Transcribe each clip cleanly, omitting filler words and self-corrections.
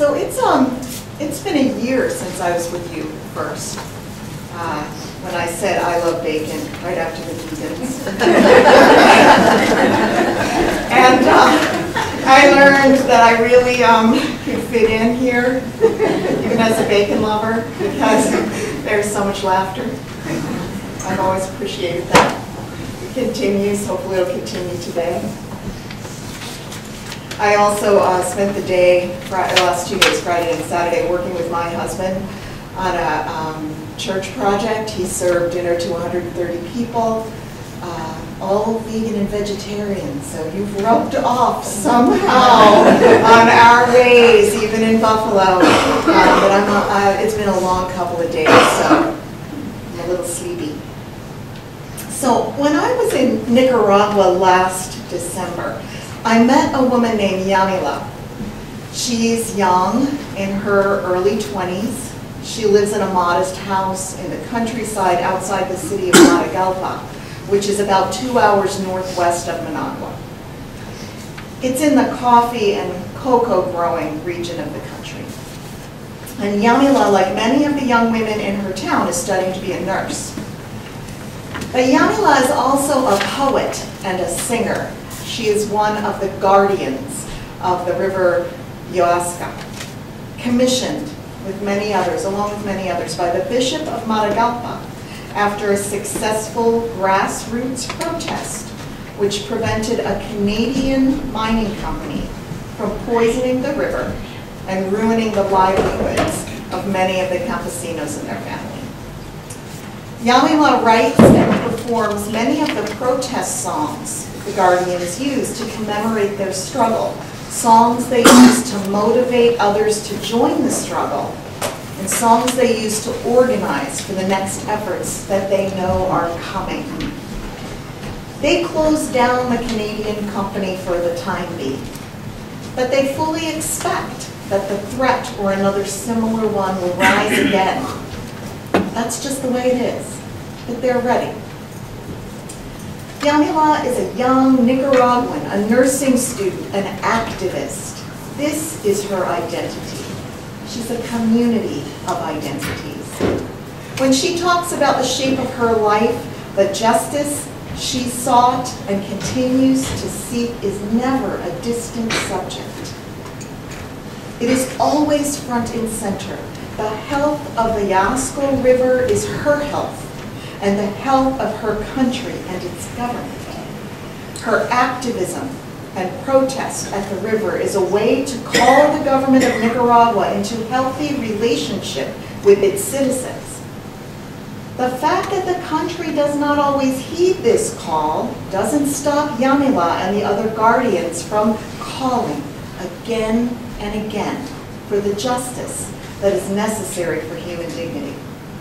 So it's been a year since I was with you first. When I said I love bacon right after the vegans. And I learned that I really could fit in here, even as a bacon lover, because there's so much laughter. I've always appreciated that. It continues, hopefully it'll continue today. I also spent the last 2 days, Friday and Saturday, working with my husband on a church project. He served dinner to 130 people, all vegan and vegetarian. So you've rubbed off somehow on our ways, even in Buffalo. But it's been a long couple of days, so I'm a little sleepy. So when I was in Nicaragua last December, I met a woman named Yamila. She's young, in her early 20s. She lives in a modest house in the countryside outside the city of Matagalpa, which is about 2 hours northwest of Managua. It's in the coffee and cocoa growing region of the country. And Yamila, like many of the young women in her town, is studying to be a nurse. But Yamila is also a poet and a singer. She is one of the guardians of the river Yoasca, commissioned with many others, along with many others, by the Bishop of Matagalpa after a successful grassroots protest which prevented a Canadian mining company from poisoning the river and ruining the livelihoods of many of the campesinos and their family. Yamila writes and performs many of the protest songs the Guardians used to commemorate their struggle, songs they used to motivate others to join the struggle, and songs they used to organize for the next efforts that they know are coming. They closed down the Canadian company for the time being, but they fully expect that the threat or another similar one will rise again. That's just the way it is, but they're ready. Yamila is a young Nicaraguan, a nursing student, an activist. This is her identity. She's a community of identities. When she talks about the shape of her life, the justice she sought and continues to seek is never a distant subject. It is always front and center. The health of the Yoasca River is her health, and the health of her country and its government. Her activism and protest at the river is a way to call the government of Nicaragua into healthy relationship with its citizens. The fact that the country does not always heed this call doesn't stop Yamila and the other guardians from calling again and again for the justice that is necessary for human dignity.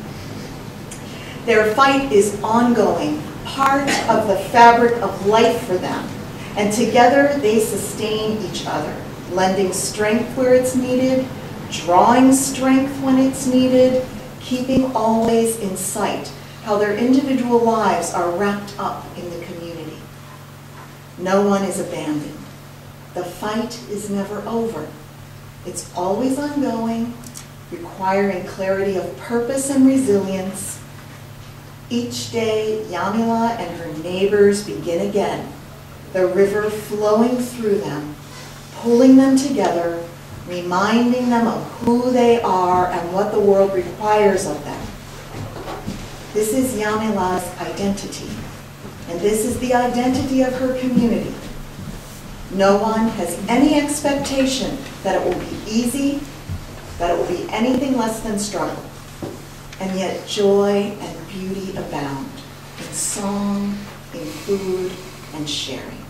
Their fight is ongoing, part of the fabric of life for them, and together they sustain each other, lending strength where it's needed, drawing strength when it's needed, keeping always in sight how their individual lives are wrapped up in the community. No one is abandoned. The fight is never over. It's always ongoing, requiring clarity of purpose and resilience. Each day, Yamila and her neighbors begin again, the river flowing through them, pulling them together, reminding them of who they are and what the world requires of them. This is Yamila's identity, and this is the identity of her community. No one has any expectation that it will be easy, that it will be anything less than struggle. And yet joy and beauty abound in song, in food, and sharing.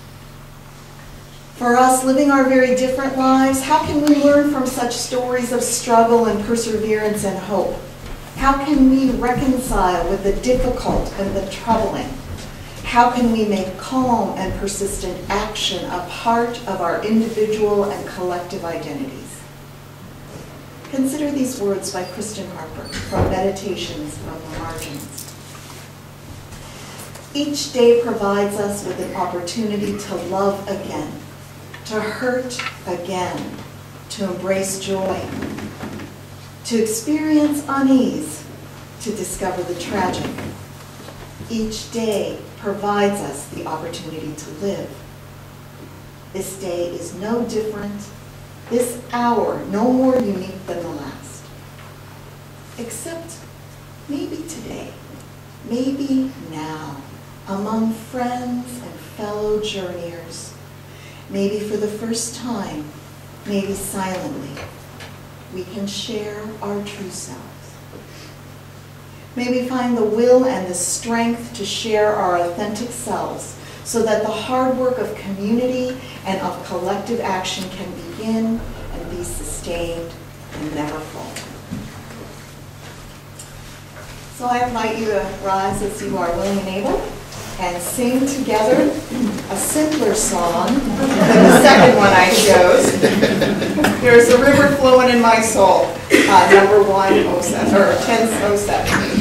For us, living our very different lives, how can we learn from such stories of struggle and perseverance and hope? How can we reconcile with the difficult and the troubling? How can we make calm and persistent action a part of our individual and collective identities? Consider these words by Kristen Harper from Meditations from the Margins. Each day provides us with an opportunity to love again, to hurt again, to embrace joy, to experience unease, to discover the tragic. Each day provides us the opportunity to live. This day is no different, this hour no more unique than the last. Except maybe today, maybe now, among friends and fellow journeyers, maybe for the first time, maybe silently, we can share our true selves. May we find the will and the strength to share our authentic selves so that the hard work of community and of collective action can begin and be sustained and never falter. So I invite you to rise as you are willing and able and sing together a simpler song than the second one I chose. There's a river flowing in my soul, number 107, or 1007.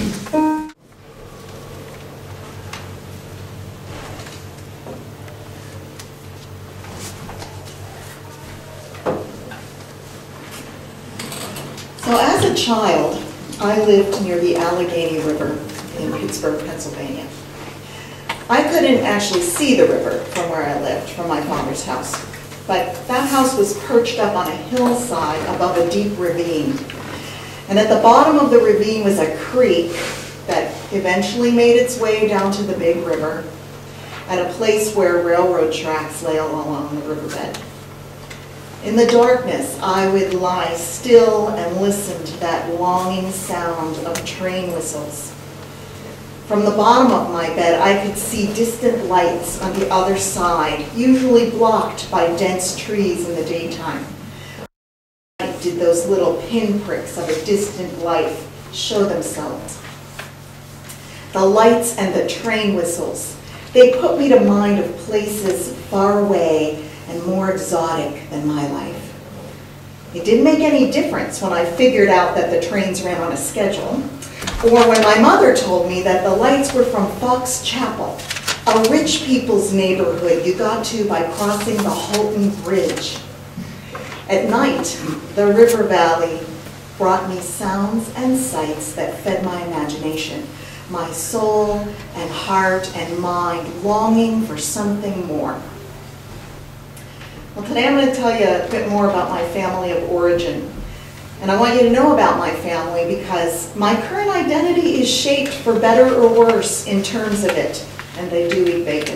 So as a child, I lived near the Allegheny River in Pittsburgh, Pennsylvania. I couldn't actually see the river from where I lived, from my father's house. But that house was perched up on a hillside above a deep ravine. And at the bottom of the ravine was a creek that eventually made its way down to the big river at a place where railroad tracks lay along the riverbed. In the darkness, I would lie still and listen to that longing sound of train whistles. From the bottom of my bed, I could see distant lights on the other side, usually blocked by dense trees in the daytime. Did those little pinpricks of a distant life show themselves? The lights and the train whistles, they put me to mind of places far away and more exotic than my life. It didn't make any difference when I figured out that the trains ran on a schedule, or when my mother told me that the lights were from Fox Chapel, a rich people's neighborhood you got to by crossing the Halton Bridge. At night, the river valley brought me sounds and sights that fed my imagination, my soul and heart and mind longing for something more. Well, today I'm going to tell you a bit more about my family of origin. And I want you to know about my family because my current identity is shaped for better or worse in terms of it. And they do eat bacon.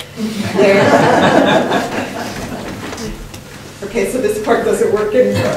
Okay, so this part doesn't work anymore.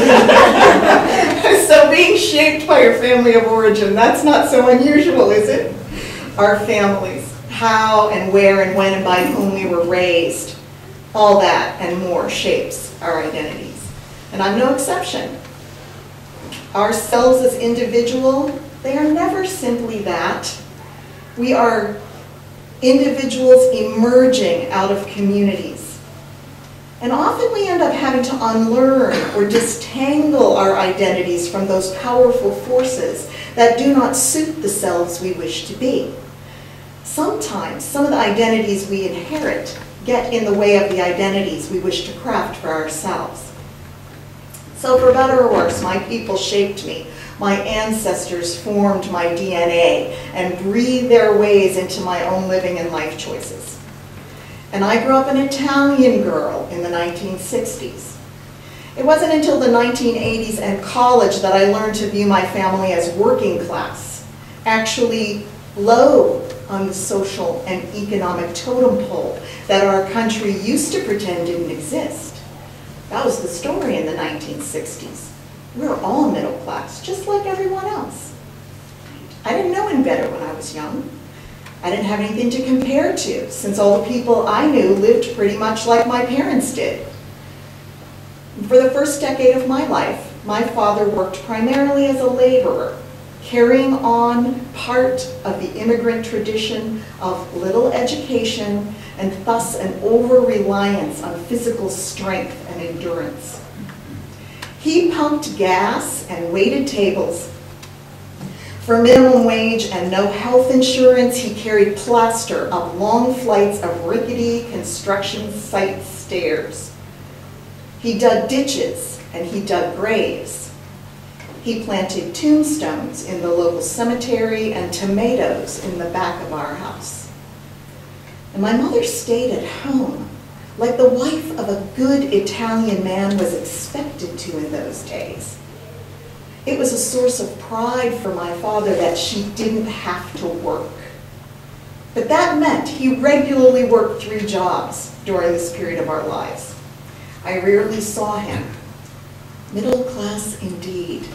So being shaped by your family of origin, that's not so unusual, is it? Our families, how and where and when and by whom we were raised, all that and more shapes our identities. And I'm no exception. Ourselves as individual, they are never simply that. We are individuals emerging out of communities. And often we end up having to unlearn or disentangle our identities from those powerful forces that do not suit the selves we wish to be. Sometimes some of the identities we inherit get in the way of the identities we wish to craft for ourselves. So for better or worse, my people shaped me. My ancestors formed my DNA and breathed their ways into my own living and life choices. And I grew up an Italian girl in the 1960s. It wasn't until the 1980s and college that I learned to view my family as working class, actually low on the social and economic totem pole that our country used to pretend didn't exist. That was the story in the 1960s. We were all middle class, just like everyone else. I didn't know any better when I was young. I didn't have anything to compare to, since all the people I knew lived pretty much like my parents did. For the first decade of my life, my father worked primarily as a laborer, carrying on part of the immigrant tradition of little education and thus an over-reliance on physical strength and endurance. He pumped gas and waited tables. For minimum wage and no health insurance, he carried plaster up long flights of rickety construction site stairs. He dug ditches and he dug graves. He planted tombstones in the local cemetery and tomatoes in the back of our house. And my mother stayed at home, like the wife of a good Italian man was expected to in those days. It was a source of pride for my father that she didn't have to work. But that meant he regularly worked 3 jobs during this period of our lives. I rarely saw him. Middle class indeed.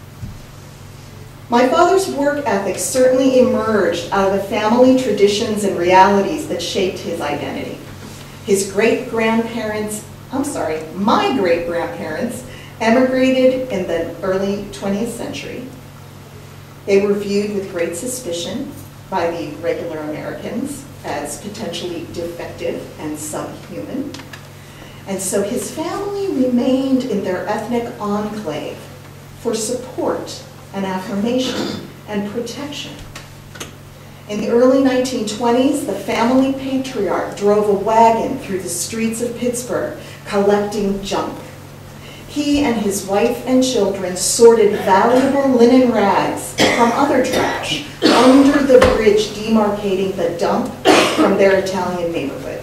My father's work ethic certainly emerged out of the family traditions and realities that shaped his identity. His great-grandparents, my great-grandparents emigrated in the early 20th century. They were viewed with great suspicion by the regular Americans as potentially defective and subhuman. And so his family remained in their ethnic enclave for support and affirmation and protection. In the early 1920s, the family patriarch drove a wagon through the streets of Pittsburgh collecting junk. He and his wife and children sorted valuable linen rags from other trash under the bridge demarcating the dump from their Italian neighborhood.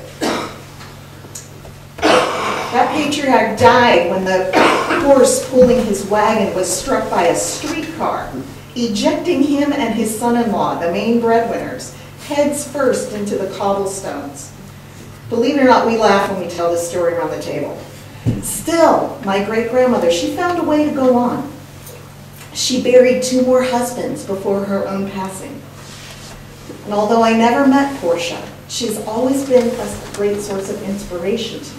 That patriarch died when the horse pulling his wagon was struck by a streetcar, ejecting him and his son-in-law, the main breadwinners, heads first into the cobblestones. Believe it or not, we laugh when we tell this story around the table. Still, my great-grandmother, she found a way to go on. She buried 2 more husbands before her own passing. And although I never met Portia, she's always been a great source of inspiration to me.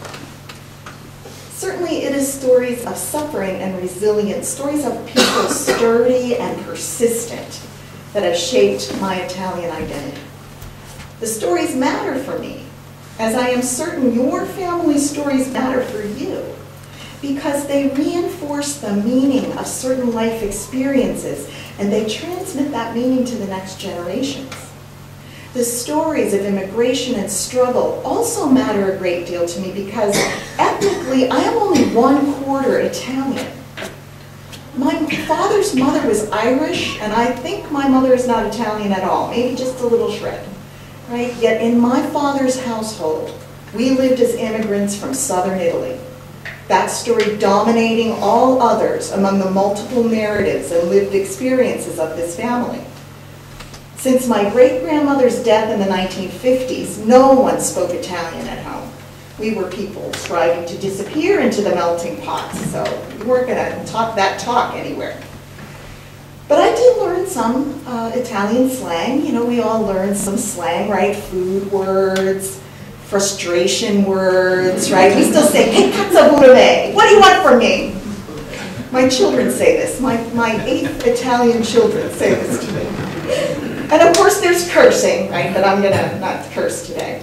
Certainly it is stories of suffering and resilience, stories of people sturdy and persistent that have shaped my Italian identity. The stories matter for me, as I am certain your family's stories matter for you, because they reinforce the meaning of certain life experiences and they transmit that meaning to the next generations. The stories of immigration and struggle also matter a great deal to me because ethnically I am only 1/4 Italian. My father's mother was Irish, and I think my mother is not Italian at all, maybe just a little shred. Right? Yet in my father's household, we lived as immigrants from southern Italy. That story dominating all others among the multiple narratives and lived experiences of this family. Since my great-grandmother's death in the 1950s, no one spoke Italian at home. We were people striving to disappear into the melting pot, so we weren't going to talk that talk anywhere. But I did learn some Italian slang. You know, we all learn some slang, right? Food words, frustration words, right? We still say, "Hey, cazzo vuole me? What do you want from me?" My children say this. My 8 Italian children say this to me. And of course there's cursing, right? But I'm gonna not curse today.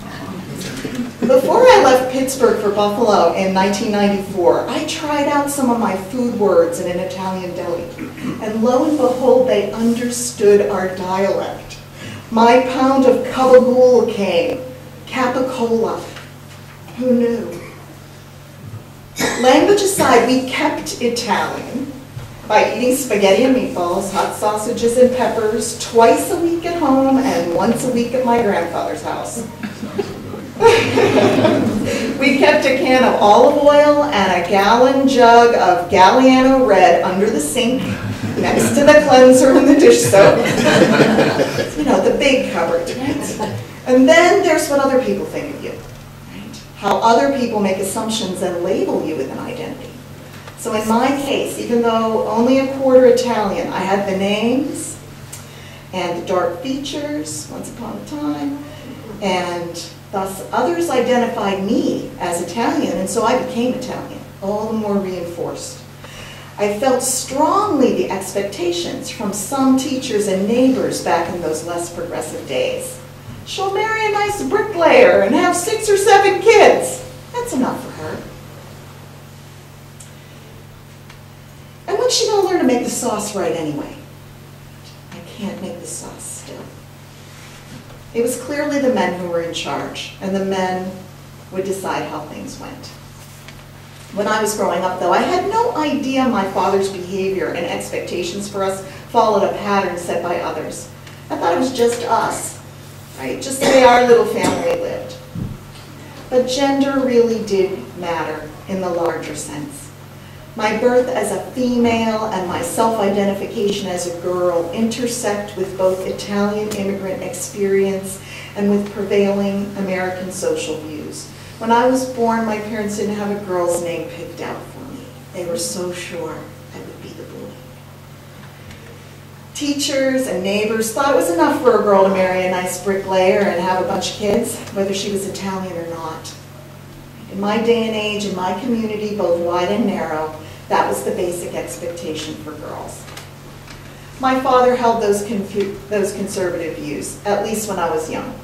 Before I left Pittsburgh for Buffalo in 1994, I tried out some of my food words in an Italian deli. And lo and behold, they understood our dialect. My pound of gabagool came, capicola. Who knew? Language aside, we kept Italian by eating spaghetti and meatballs, hot sausages and peppers, twice a week at home and once a week at my grandfather's house. We kept a can of olive oil and a gallon jug of Galliano Red under the sink next to the cleanser and the dish soap. You know, the big cupboard, right? And then there's what other people think of you, right? How other people make assumptions and label you with an identity. So in my case, even though only 1/4 Italian, I had the names and the dark features, once upon a time, and thus others identified me as Italian, and so I became Italian, all the more reinforced. I felt strongly the expectations from some teachers and neighbors back in those less progressive days. She'll marry a nice bricklayer and have 6 or 7 kids. That's enough for her. And when's she gonna learn to make the sauce right anyway? I can't make the sauce still. It was clearly the men who were in charge, and the men would decide how things went. When I was growing up, though, I had no idea my father's behavior and expectations for us followed a pattern set by others. I thought it was just us, right? Just the way our little family lived. But gender really did matter in the larger sense. My birth as a female and my self-identification as a girl intersect with both Italian immigrant experience and with prevailing American social views. When I was born, my parents didn't have a girl's name picked out for me. They were so sure I would be the boy. Teachers and neighbors thought it was enough for a girl to marry a nice bricklayer and have a bunch of kids, whether she was Italian or not. In my day and age, in my community, both wide and narrow, that was the basic expectation for girls. My father held those conservative views, at least when I was young.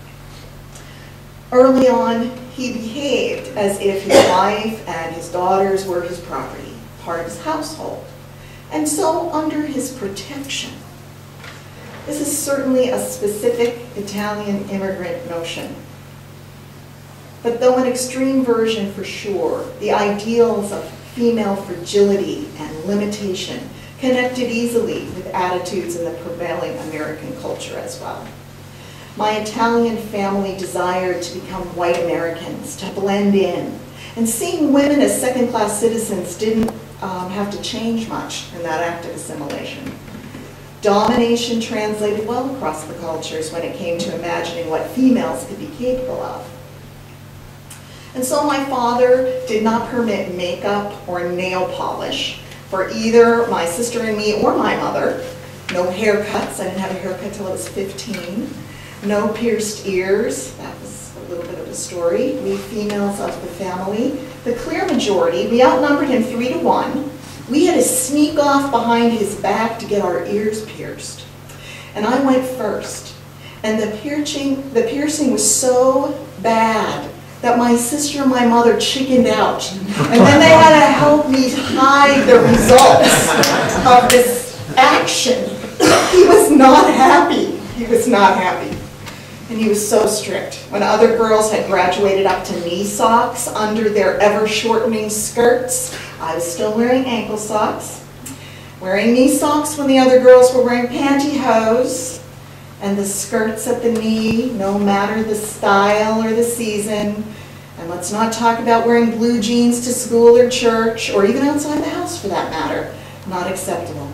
Early on, he behaved as if his wife and his daughters were his property, part of his household, and so under his protection. This is certainly a specific Italian immigrant notion. But though an extreme version for sure, the ideals of female fragility and limitation connected easily with attitudes in the prevailing American culture as well. My Italian family desired to become white Americans, to blend in. And seeing women as second-class citizens didn't have to change much in that act of assimilation. Domination translated well across the cultures when it came to imagining what females could be capable of. And so my father did not permit makeup or nail polish for either my sister and me or my mother. No haircuts. I didn't have a haircut till I was 15. No pierced ears. That was a little bit of a story. We females of the family, the clear majority, we outnumbered him 3-1. We had to sneak off behind his back to get our ears pierced. And I went first. And the piercing was so bad that my sister and my mother chickened out. And then they had to help me hide the results of this action. He was not happy. He was not happy. And he was so strict. When other girls had graduated up to knee socks under their ever-shortening skirts, I was still wearing ankle socks. Wearing knee socks when the other girls were wearing pantyhose. And the skirts at the knee, no matter the style or the season. And let's not talk about wearing blue jeans to school or church, or even outside the house for that matter. Not acceptable.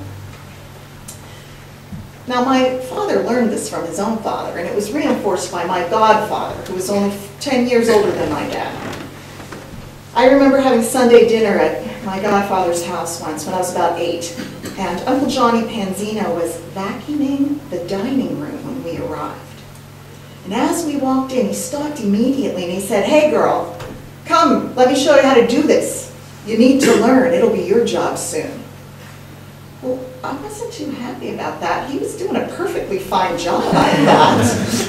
Now, my father learned this from his own father, and it was reinforced by my godfather, who was only 10 years older than my dad. I remember having Sunday dinner at my godfather's house once when I was about 8, and Uncle Johnny Panzino was vacuuming the dining room when we arrived. And as we walked in, he stopped immediately and he said, "Hey girl, come, let me show you how to do this. You need to learn, it'll be your job soon." Well, I wasn't too happy about that. He was doing a perfectly fine job, I thought.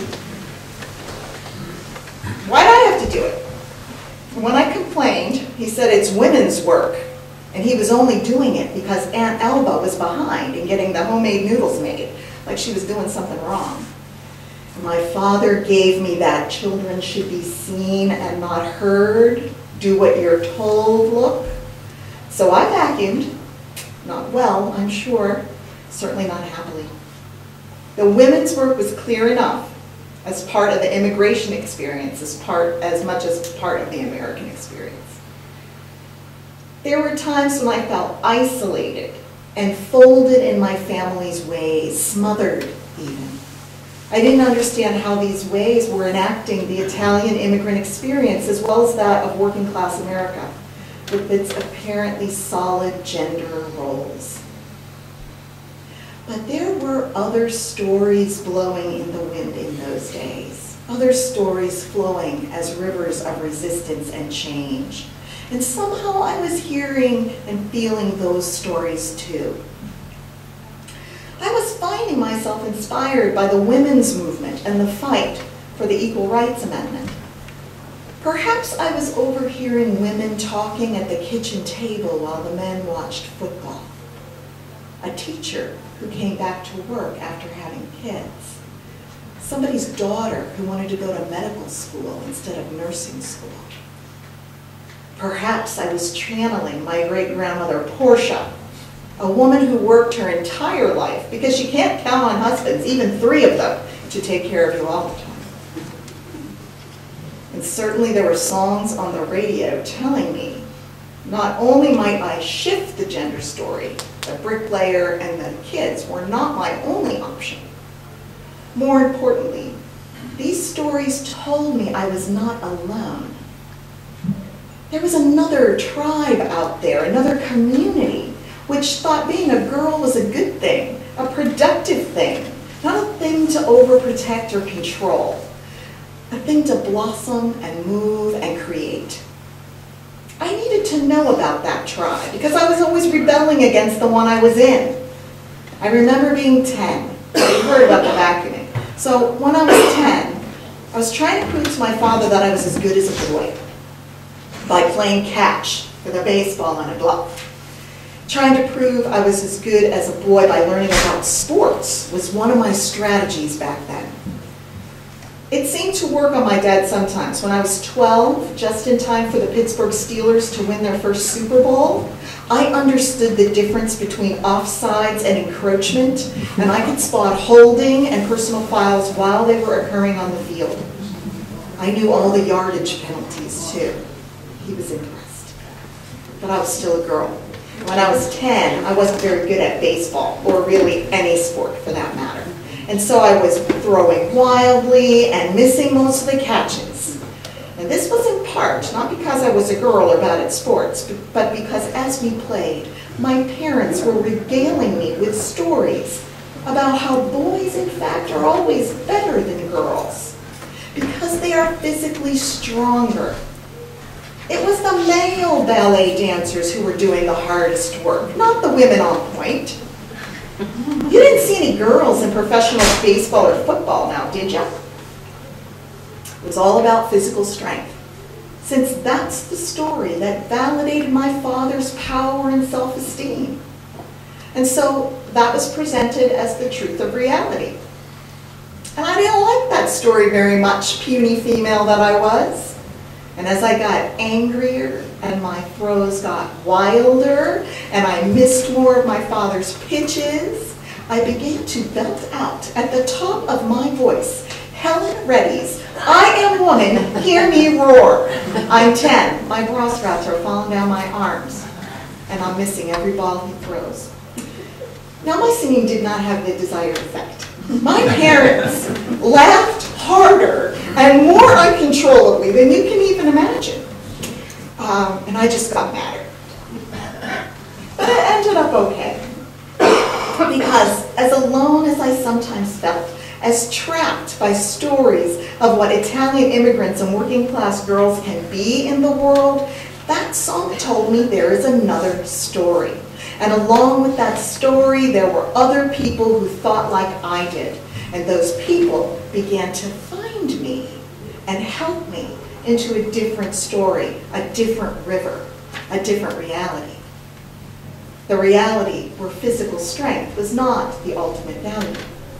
Why'd I have to do it? And when I complained, he said it's women's work. And he was only doing it because Aunt Elba was behind in getting the homemade noodles made, like she was doing something wrong. And my father gave me that children should be seen and not heard, do what you're told look. So I vacuumed. Not well, I'm sure, certainly not happily. The women's work was clear enough as part of the immigration experience, as much as part of the American experience. There were times when I felt isolated and folded in my family's ways, smothered even. I didn't understand how these ways were enacting the Italian immigrant experience as well as that of working class America, with its apparently solid gender roles. But there were other stories blowing in the wind in those days, other stories flowing as rivers of resistance and change. And somehow I was hearing and feeling those stories too. I was finding myself inspired by the women's movement and the fight for the Equal Rights Amendment. Perhaps I was overhearing women talking at the kitchen table while the men watched football. A teacher who came back to work after having kids. Somebody's daughter who wanted to go to medical school instead of nursing school. Perhaps I was channeling my great-grandmother Portia, a woman who worked her entire life because you can't count on husbands, even 3 of them, to take care of you all the time. And certainly there were songs on the radio telling me not only might I shift the gender story, the bricklayer and the kids were not my only option. More importantly, these stories told me I was not alone. There was another tribe out there, another community, which thought being a girl was a good thing, a productive thing, not a thing to overprotect or control, a thing to blossom and move and create. I needed to know about that tribe because I was always rebelling against the one I was in. I remember being 10. You heard about the vacuuming. So when I was 10, I was trying to prove to my father that I was as good as a boy by playing catch with a baseball and a glove. Trying to prove I was as good as a boy by learning about sports was one of my strategies back then. It seemed to work on my dad sometimes. When I was 12, just in time for the Pittsburgh Steelers to win their first Super Bowl, I understood the difference between offsides and encroachment, and I could spot holding and personal fouls while they were occurring on the field. I knew all the yardage penalties, too. He was impressed. But I was still a girl. When I was 10, I wasn't very good at baseball, or really any sport for that matter. And so I was throwing wildly and missing most of the catches. And this was in part, not because I was a girl or bad at sports, but because as we played, my parents were regaling me with stories about how boys, in fact, are always better than girls because they are physically stronger. It was the male ballet dancers who were doing the hardest work, not the women on point. You didn't see any girls in professional baseball or football now, did you? It was all about physical strength, since that's the story that validated my father's power and self-esteem. And so that was presented as the truth of reality. And I didn't like that story very much, puny female that I was. And as I got angrier and my throws got wilder and I missed more of my father's pitches, I began to belt out at the top of my voice, Helen Reddy's "I Am Woman, Hear Me Roar." I'm 10, my bra straps are falling down my arms, and I'm missing every ball he throws. Now my singing did not have the desired effect. My parents laughed harder and more uncontrollably than you can even imagine. And I just got madder. But it ended up okay. Because as alone as I sometimes felt, as trapped by stories of what Italian immigrants and working class girls can be in the world, that song told me there is another story. And along with that story, there were other people who thought like I did. And those people began to find me and help me into a different story, a different river, a different reality. The reality where physical strength was not the ultimate value.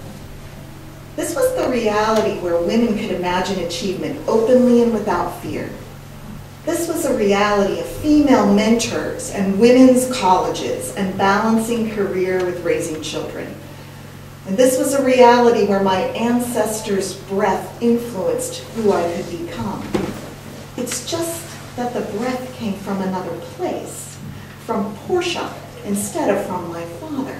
This was the reality where women could imagine achievement openly and without fear. This was a reality of female mentors and women's colleges and balancing career with raising children. And this was a reality where my ancestors' breath influenced who I could become. It's just that the breath came from another place, from Portia instead of from my father.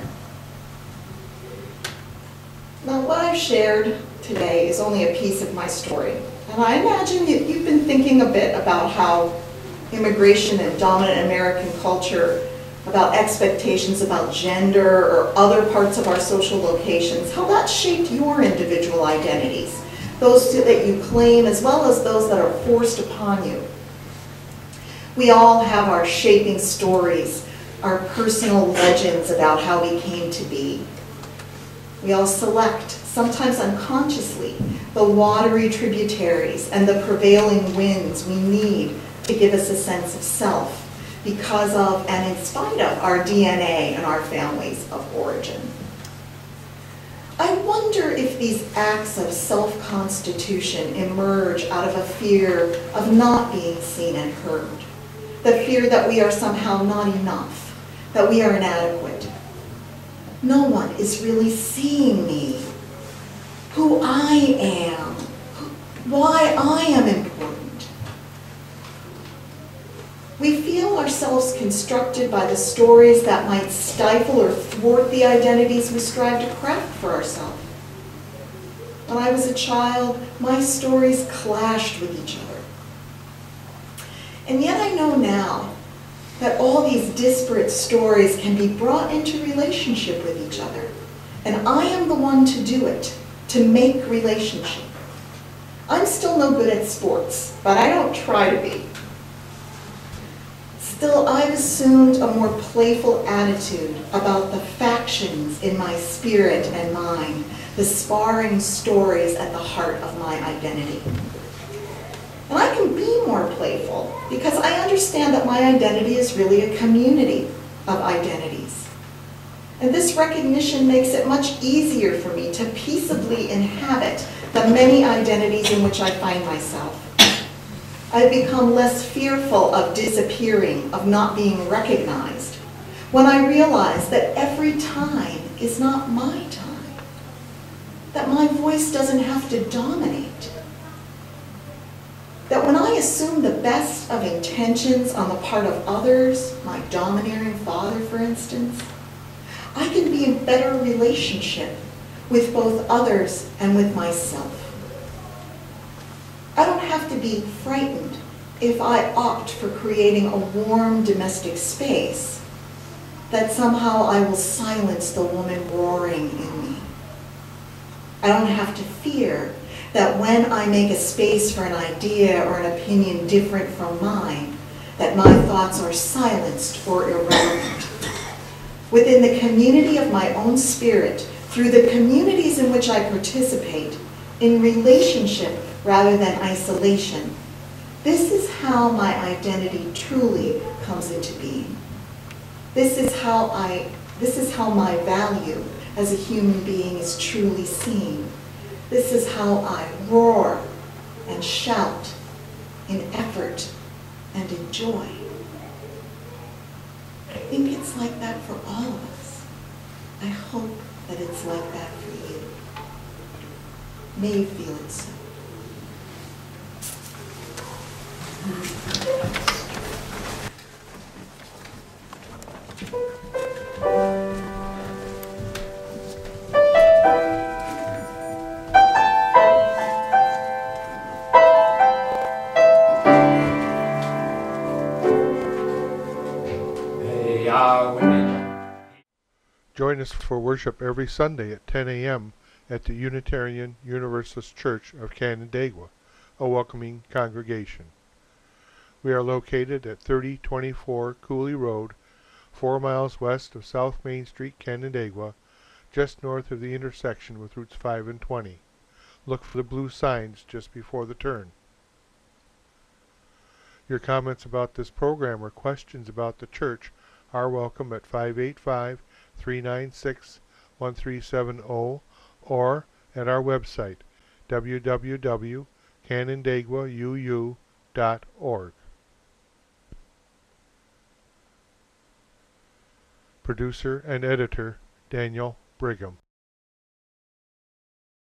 Now, what I've shared today is only a piece of my story. And I imagine you've been thinking a bit about how immigration and dominant American culture, about expectations about gender or other parts of our social locations, how that shaped your individual identities, those that you claim as well as those that are forced upon you. We all have our shaping stories, our personal legends about how we came to be. We all select, sometimes unconsciously, the watery tributaries and the prevailing winds we need to give us a sense of self because of and in spite of our DNA and our families of origin. I wonder if these acts of self-constitution emerge out of a fear of not being seen and heard, the fear that we are somehow not enough, that we are inadequate. No one is really seeing me, who I am, why I am important. We feel ourselves constructed by the stories that might stifle or thwart the identities we strive to craft for ourselves. When I was a child, my stories clashed with each other. And yet I know now that all these disparate stories can be brought into relationship with each other. And I am the one to do it, to make relationship. I'm still no good at sports, but I don't try to be. Still, I've assumed a more playful attitude about the factions in my spirit and mind, the sparring stories at the heart of my identity. And I can be more playful because I understand that my identity is really a community of identities. And this recognition makes it much easier for me to peaceably inhabit the many identities in which I find myself. I've become less fearful of disappearing, of not being recognized, when I realize that every time is not my time, that my voice doesn't have to dominate, that when I assume the best of intentions on the part of others, my domineering father, for instance, I can be in better relationship with both others and with myself. I don't have to be frightened if I opt for creating a warm domestic space, that somehow I will silence the woman roaring in me. I don't have to fear that when I make a space for an idea or an opinion different from mine, that my thoughts are silenced or irrelevant. Within the community of my own spirit, through the communities in which I participate, in relationship rather than isolation, this is how my identity truly comes into being. This is how my value as a human being is truly seen. This is how I roar and shout in effort and in joy. I think it's like that for all of us. I hope that it's like that for you. May you feel it so. Join us for worship every Sunday at 10 a.m. at the Unitarian Universalist Church of Canandaigua, a welcoming congregation. We are located at 3024 Cooley Road, 4 miles west of South Main Street, Canandaigua, just north of the intersection with Routes 5 and 20. Look for the blue signs just before the turn. Your comments about this program or questions about the church are welcome at 585-396-1370 or at our website, www.canandaiguauu.org. Producer and editor, Daniel Brigham.